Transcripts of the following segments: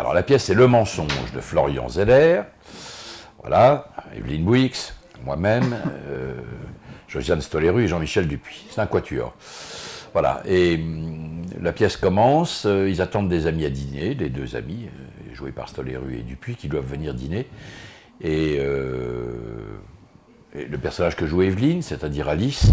Alors la pièce c'est Le mensonge de Florian Zeller, voilà, Evelyne Bouix, moi-même, Josiane Stoléru et Jean-Michel Dupuis. C'est un quatuor. Voilà, et la pièce commence, ils attendent des amis à dîner, les deux amis, joués par Stoléru et Dupuis, qui doivent venir dîner. Et le personnage que joue Evelyne, c'est-à-dire Alice,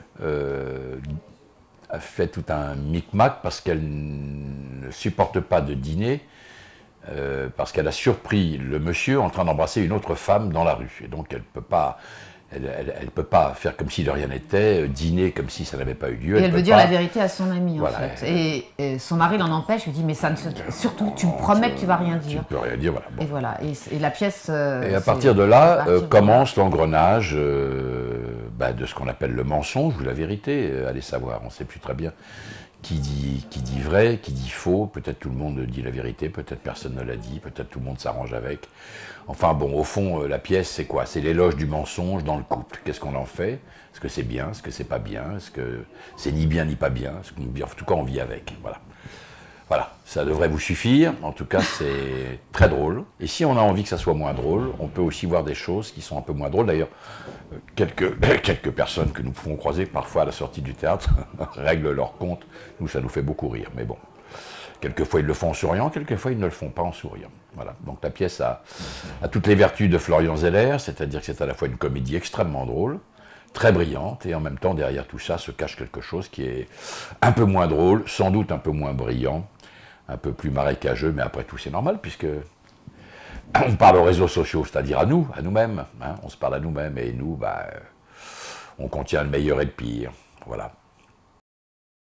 a fait tout un micmac parce qu'elle ne supporte pas de dîner, parce qu'elle a surpris le monsieur en train d'embrasser une autre femme dans la rue. Et donc elle ne peut pas faire comme si de rien n'était, dîner comme si ça n'avait pas eu lieu. Et elle veut dire la vérité à son ami, voilà, en fait. Et son mari l'en empêche, lui dit, mais ça ne surtout, tu me promets que tu ne vas rien dire. Tu ne peux rien dire, voilà. Bon. Et voilà, et la pièce... et à partir de là, commence l'engrenage de ce qu'on appelle le mensonge ou la vérité. Allez savoir, on ne sait plus très bien qui dit vrai, qui dit faux. Peut-être tout le monde dit la vérité, peut-être personne ne l'a dit, peut-être tout le monde s'arrange avec. Enfin bon, au fond, la pièce, c'est quoi? C'est l'éloge du mensonge dans le couple. Qu'est-ce qu'on en fait? Est-ce que c'est bien? Est-ce que c'est pas bien? Est-ce que c'est ni bien ni pas bien? En tout cas, on vit avec. Voilà. Voilà, ça devrait vous suffire. En tout cas, c'est très drôle. Et si on a envie que ça soit moins drôle, on peut aussi voir des choses qui sont un peu moins drôles. D'ailleurs, quelques personnes que nous pouvons croiser parfois à la sortie du théâtre règlent leur compte. Nous, ça nous fait beaucoup rire. Mais bon, quelquefois ils le font en souriant, quelquefois ils ne le font pas en souriant. Voilà. Donc la pièce a toutes les vertus de Florian Zeller, c'est-à-dire que c'est à la fois une comédie extrêmement drôle, très brillante, et en même temps, derrière tout ça, se cache quelque chose qui est un peu moins drôle, sans doute un peu moins brillant, un peu plus marécageux, mais après tout, c'est normal, puisque on parle aux réseaux sociaux, c'est-à-dire à nous-mêmes. Hein, on se parle à nous-mêmes, et nous, on contient le meilleur et le pire. Voilà.